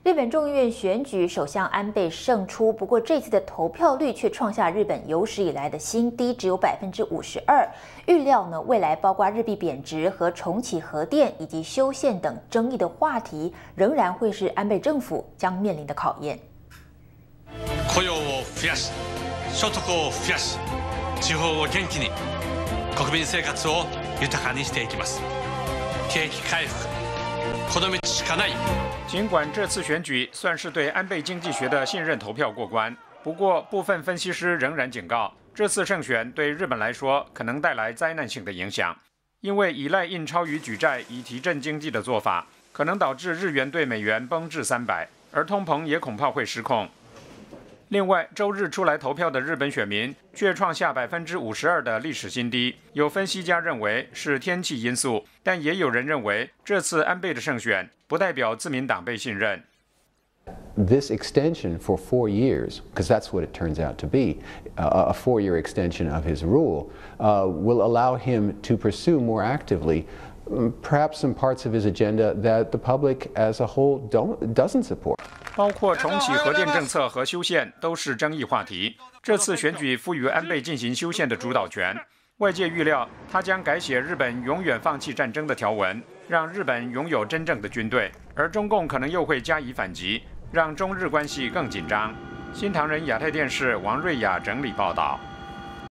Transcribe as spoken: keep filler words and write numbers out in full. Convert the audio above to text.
日本众议院选举，首相安倍胜出，不过这次的投票率却创下日本有史以来的新低，只有百分之五十二。预料呢，未来包括日币贬值和重启核电以及修宪等争议的话题，仍然会是安倍政府将面臨的考驗。 雇用を増やし、所得を増やし、地方を元気に、国民生活を豊かにしていきます。景気回復。 尽管这次选举算是对安倍经济学的信任投票过关，不过部分分析师仍然警告，这次胜选对日本来说可能带来灾难性的影响，因为依赖印钞与举债以提振经济的做法，可能导致日元对美元崩至三百，而通膨也恐怕会失控。 另外，周日出来投票的日本选民却创下百分之五十二的历史新低。有分析家认为是天气因素，但也有人认为这次安倍的胜选不代表自民党被信任。 This extension for four years, because that's what it turns out to be, uh, a four-year extension of his rule, uh, will allow him to pursue more actively um, perhaps some parts of his agenda that the public as a whole don't, doesn't support. 包括重启核电政策和修宪都是争议话题。这次选举赋予安倍进行修宪的主导权，外界预料他将改写日本永远放弃战争的条文，让日本拥有真正的军队，而中共可能又会加以反击，让中日关系更紧张。新唐人亚太电视王瑞雅整理报道。